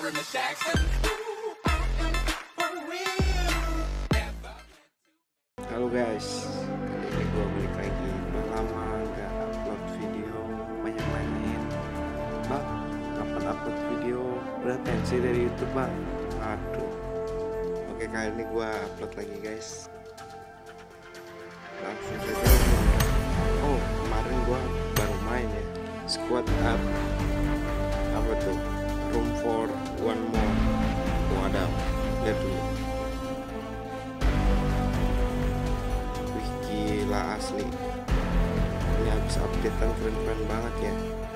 Halo guys, kali ini gue balik lagi. Udah lama nggak upload video, banyak nanyain, bang, kapan upload video? Berat tensi dari YouTube bang. Aduh. Oke, kali ini gue upload lagi guys. Langsung saja. Oh, kemarin gue baru main ya. Squad up. Apa tuh? Room for one more. Waduh, lihat dulu. Gila asli, ini habis updatean keren-keren banget ya.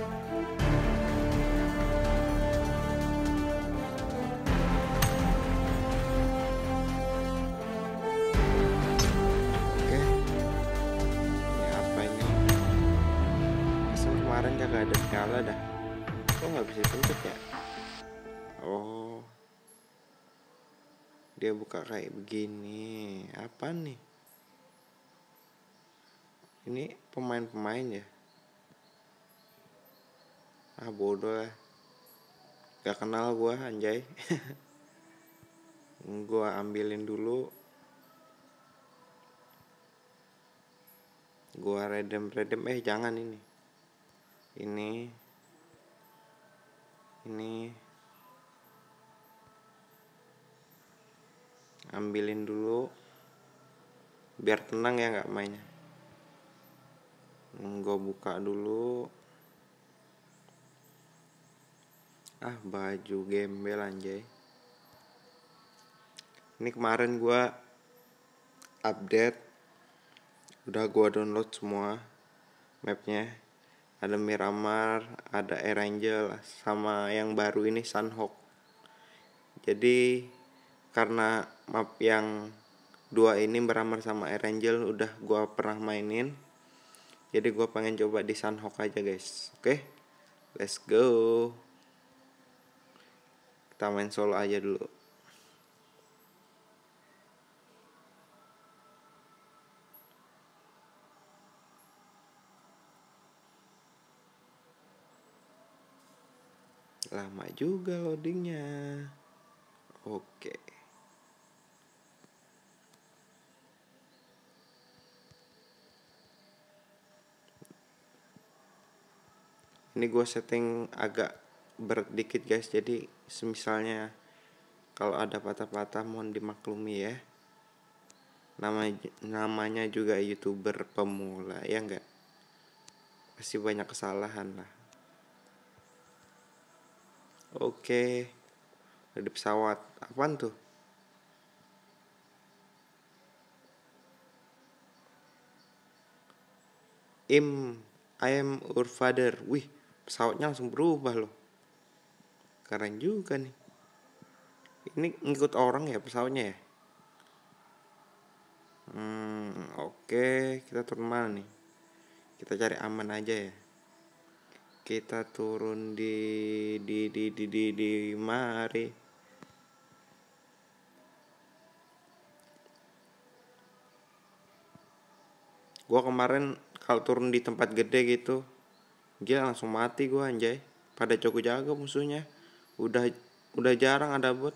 Oke, ini apa ini? Kesan kemarin kagak ada piala dah. Kok nggak bisa tuntut ya? Oh, dia buka kayak begini. Apa nih? Ini pemain-pemain ya? Ah bodoh lah, gak kenal gua anjay. Gua ambilin dulu. Gua redem jangan ini. Ini ambilin dulu biar tenang ya nggak mainnya. Gue buka dulu. Ah baju gembel anjay. Ini kemarin gue update, udah gue download semua mapnya. Ada Miramar, ada Air Angel, sama yang baru ini Sunhawk. Jadi karena map yang dua ini Miramar sama Air Angel udah gue pernah mainin, jadi gue pengen coba di Sunhawk aja guys. Oke, let's go. Kita main solo aja dulu. Lama juga loadingnya. Oke. Ini gue setting agak berat dikit guys, jadi semisalnya kalau ada patah-patah mohon dimaklumi ya. Namanya juga YouTuber pemula ya enggak, pasti banyak kesalahan lah. Oke, ada pesawat. Apaan tuh? I am your father. Wih, pesawatnya langsung berubah loh. Keren juga nih. Ini ngikut orang ya pesawatnya ya? Oke, kita turun mana nih? Kita cari aman aja ya. Kita turun di mari. Gua kemarin kalau turun di tempat gede gitu, gila langsung mati gua anjay. Pada jago-jago musuhnya. Udah jarang ada bot.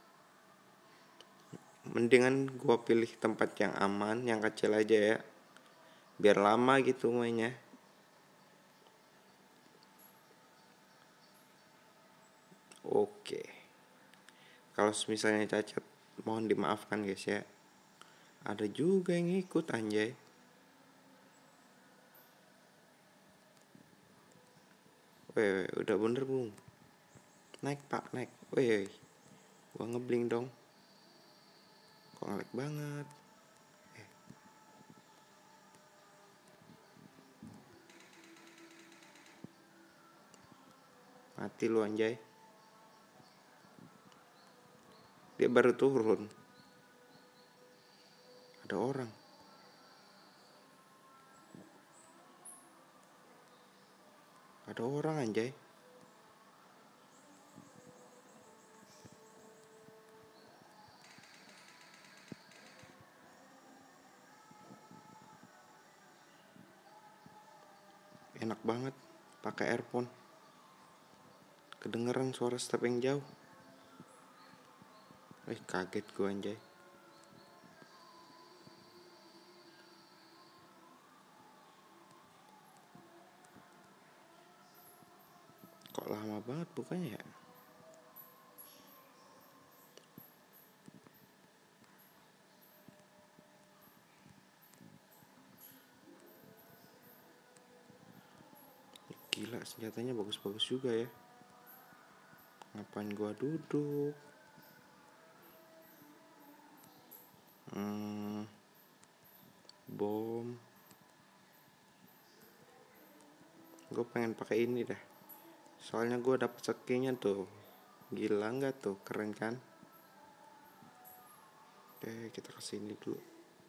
Mendingan gua pilih tempat yang aman, yang kecil aja ya. Biar lama gitu mainnya. Oke. Kalau misalnya cacat, mohon dimaafkan guys ya. Ada juga yang ikut anjay. Weh, udah bener belum? Naik pak, naik. Weh, gua ngebling dong. Kok ngelag banget. Mati lu anjay. Dia baru turun. Ada orang. Ada orang anjay. Enak banget pakai earphone. Kedengeran suara step yang jauh. Kaget gue anjay. Kok lama banget bukanya ya? Gila, senjatanya bagus-bagus juga ya. Ngapain gua duduk? Bom. Gue pengen pakai ini dah. Soalnya gue dapet skill-nya tuh. Gila nggak tuh, keren kan? Oke, kita kesini dulu.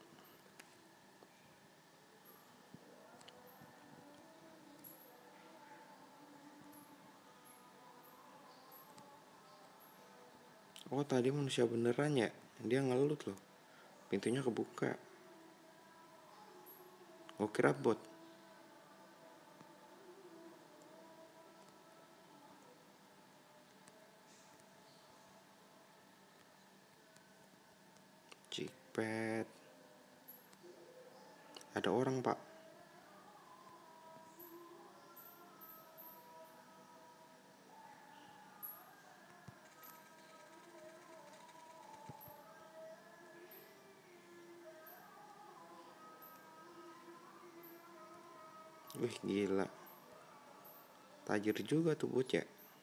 Oh, tadi manusia beneran ya? Dia ngelut loh. Pintunya kebuka. Gue kira bot. Cikpet. Ada orang, Pak. Wih, gila. Tajir juga tuh bocah.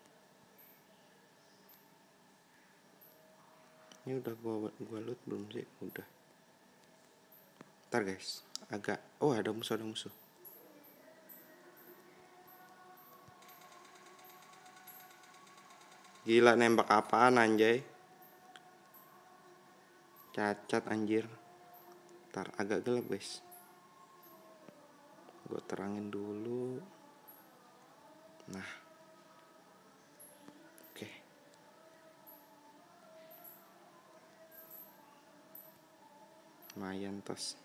Ini udah gua loot belum sih? Udah. Ntar guys, agak. Oh, ada musuh. Gila, nembak apaan anjay? Cacat anjir. Ntar agak gelap guys. Gue terangin dulu. Nah, oke. Lumayan tos.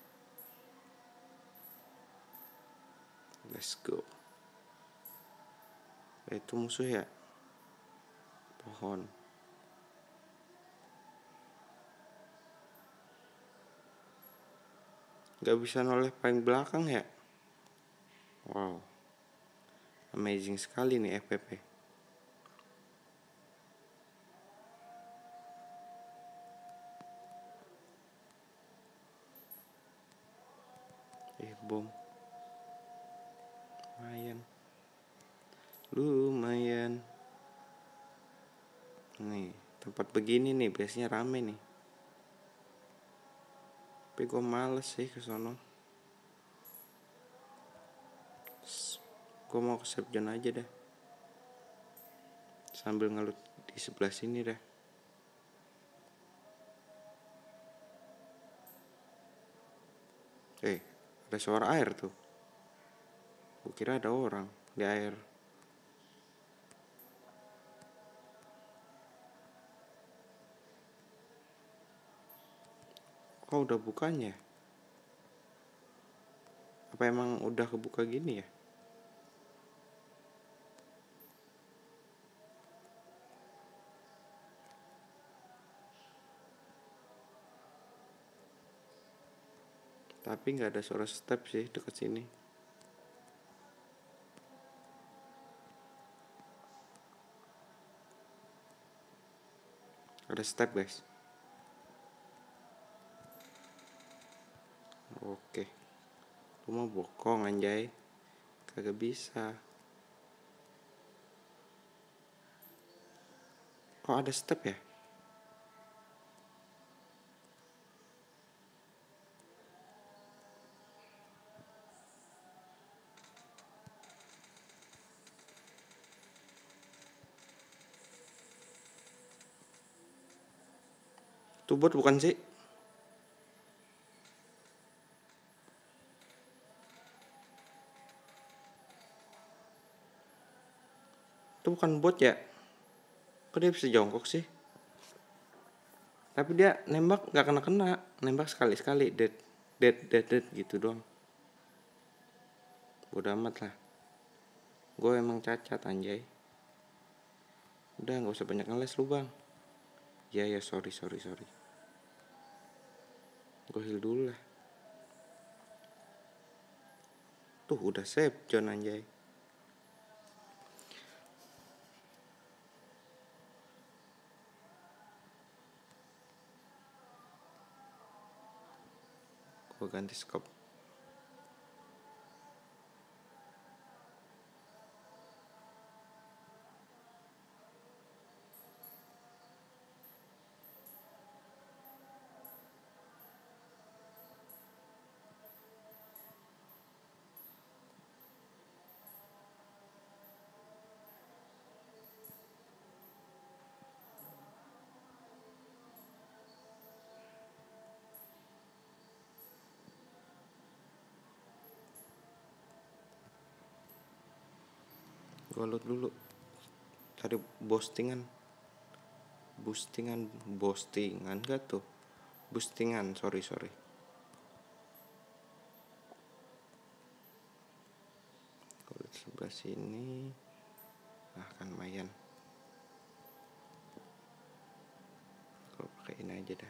Let's go. Itu musuh ya? Pohon. Gak bisa noleh paling belakang ya? Wow. Amazing sekali nih FPP. Bom. Lumayan. Nih, tempat begini nih biasanya rame nih. Tapi gue males sih ke sono. Gue mau ke save zone aja dah. Sambil ngelut di sebelah sini dah. Ada suara air tuh. Gue kira ada orang di air. Kok udah bukanya? Apa emang udah kebuka gini ya? Tapi nggak ada suara step sih deket sini. Ada step guys. Oke. Lu mau bokong anjay. Kagak bisa. Kok ada step ya? Tuh bot bukan sih? Itu bukan bot ya? Kok dia bisa jongkok sih? Tapi dia nembak gak kena-kena. Nembak sekali-sekali. Dead gitu doang. Bodo amat lah. Gue emang cacat anjay. Udah gak usah banyak ngeles lu bang. Ya ya, sorry. Gue heal dulu lah. Tuh udah save John anjay. Gue ganti scope. Gue load dulu. Tadi boostingan gak tuh? Boostingan, sorry. Kalau di sebelah sini, kan lumayan. Kalau pakai ini aja dah.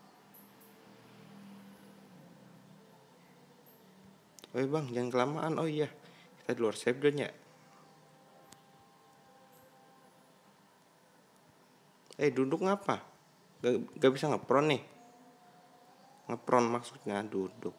Oh iya bang, jangan kelamaan. Oh iya, kita di luar save zone ya. Duduk ngapa? Gak bisa ngepron nih. Ngepron maksudnya duduk.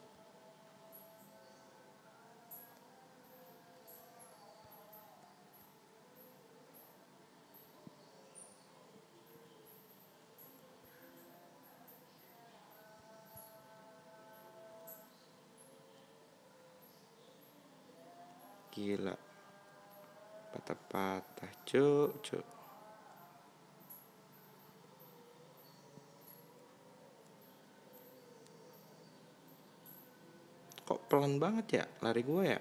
Gila. Patah-patah, cuk. Kok pelan banget ya lari gue ya?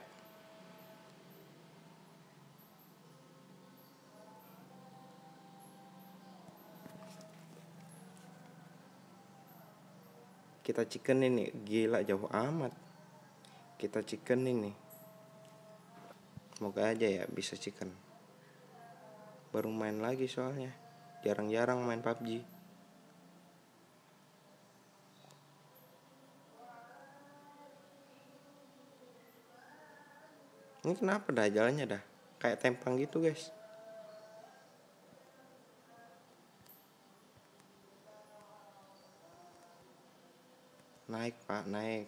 Kita chicken ini, gila jauh amat. Kita chicken ini. Semoga aja ya bisa chicken. Baru main lagi soalnya. Jarang-jarang main PUBG. Ini kenapa dah jalannya dah? Kayak tempang gitu guys. Naik pak, naik.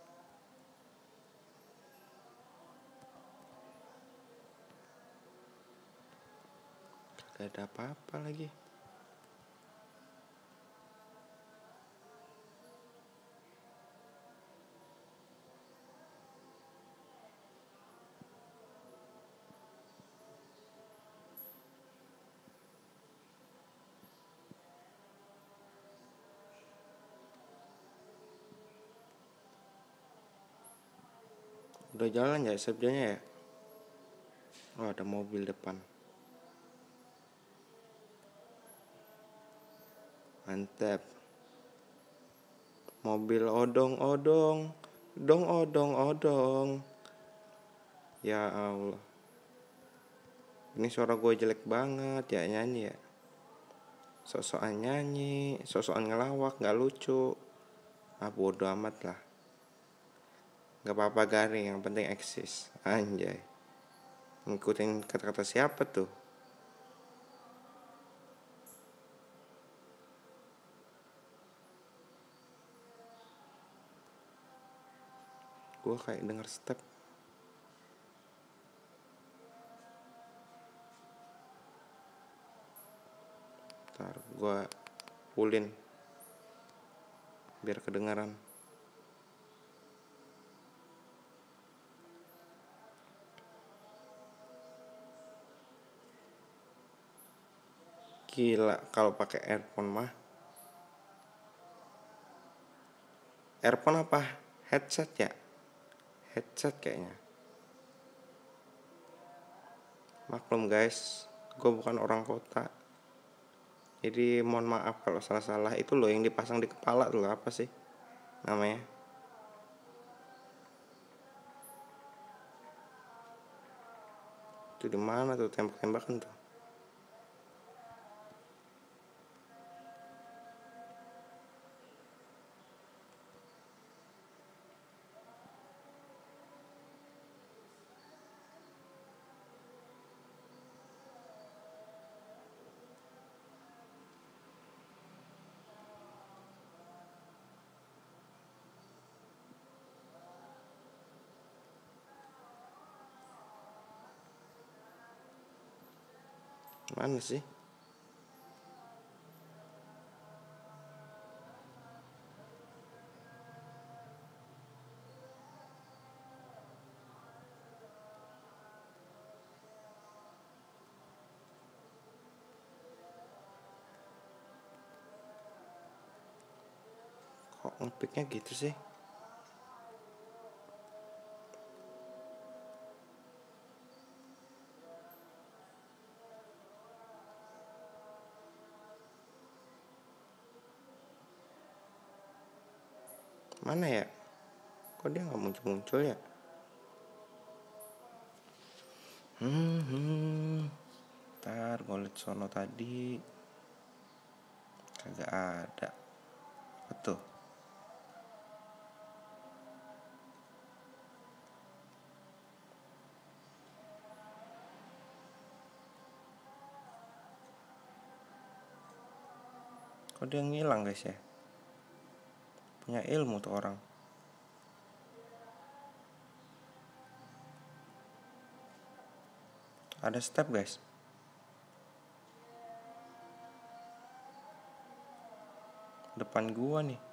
Gak ada apa-apa lagi. Udah jalan ya subjanya ya? Oh ada mobil depan. Mantap. Mobil odong. Ya Allah. Ini suara gue jelek banget ya nyanyi ya. Sosokan nyanyi, sosokan ngelawak, gak lucu. Bodo amat lah. Gak apa-apa garing, yang penting eksis. Anjay. Ngikutin kata-kata siapa tuh? Gue kayak denger step. Ntar gue pulin biar kedengaran. Gila kalau pakai earphone mah. Earphone apa? Headset ya? Headset kayaknya. Maklum guys, gue bukan orang kota. Jadi mohon maaf kalau salah-salah. Itu loh yang dipasang di kepala tuh apa sih namanya? Itu di mana tuh tembak-tembakan tuh? Mana sih? Kok ngepiknya gitu sih? Mana ya? Kok dia nggak muncul-muncul ya? Ntar gue liat sono tadi kagak ada. Betul. Kok dia ngilang guys ya? Punya ilmu tuh orang. Ada step guys. Depan gua nih.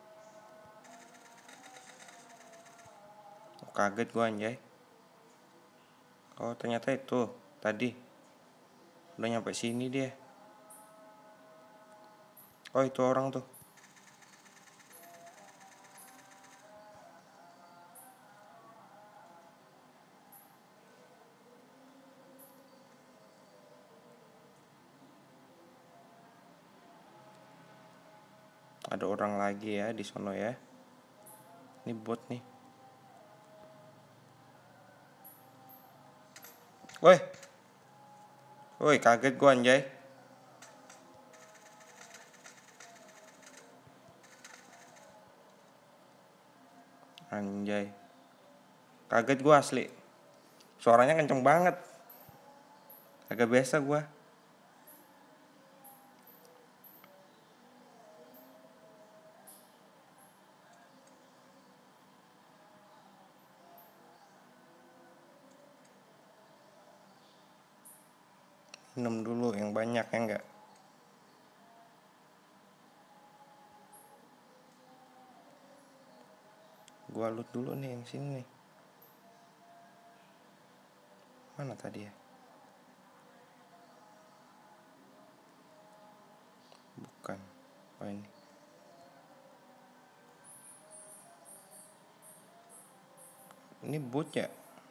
Oh, kaget gua anjay. Oh ternyata itu tadi. Udah nyampe sini dia. Oh itu orang tuh. Ada orang lagi ya di sono ya. Ini bot nih. Woi. Woi kaget gua anjay. Anjay. Kaget gua asli. Suaranya kenceng banget. Agak biasa gua. Minum dulu yang banyak ya enggak? Gua loot dulu nih yang sini nih. Mana tadi ya? Bukan. Oh ini. Ini bot ya?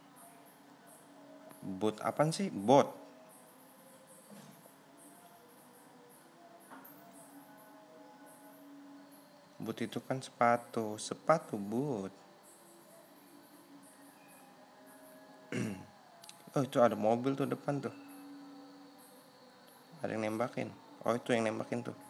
Bot apaan sih? Bot. Boot itu kan sepatu boot. Oh itu ada mobil tuh depan tuh. Ada yang nembakin. Oh itu yang nembakin tuh.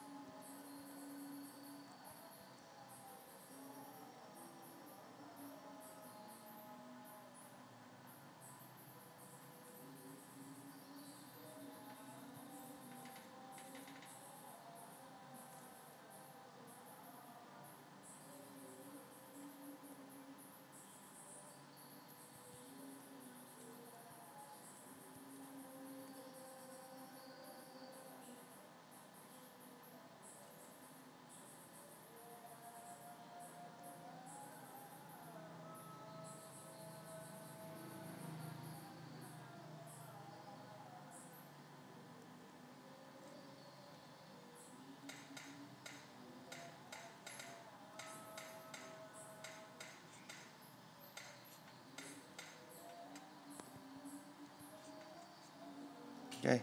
Oke.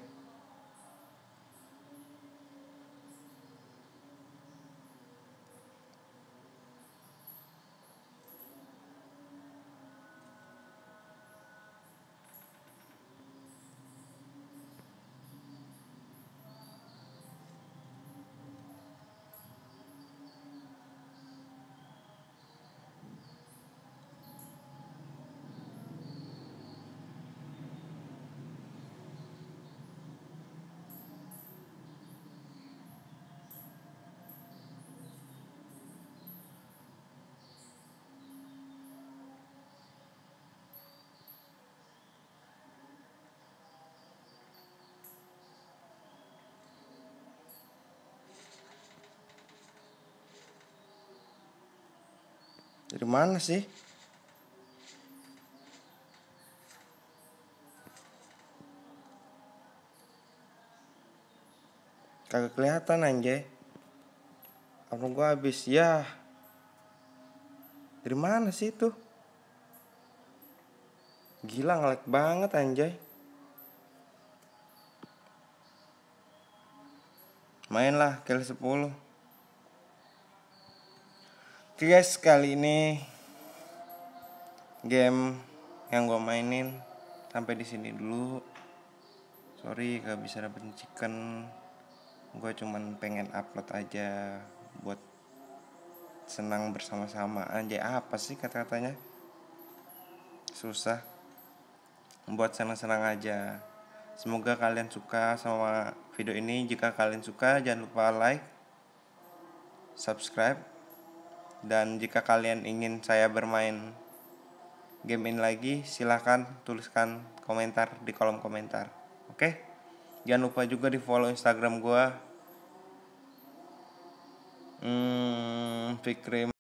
Dari mana sih? Kagak kelihatan anjay. Apa gua habis ya? Dari mana sih itu? Gila nge-lag banget anjay. Mainlah kali 10. Oke guys, kali ini game yang gue mainin sampai di sini dulu. Sorry gak bisa dapetin chicken. Gue cuman pengen upload aja buat senang bersama-sama. Anjay, apa sih kata-katanya? Susah. Buat senang-senang aja. Semoga kalian suka sama video ini. Jika kalian suka, jangan lupa like, subscribe. Dan jika kalian ingin saya bermain game ini lagi, silahkan tuliskan komentar di kolom komentar. Oke? Jangan lupa juga di follow Instagram gue, Fikri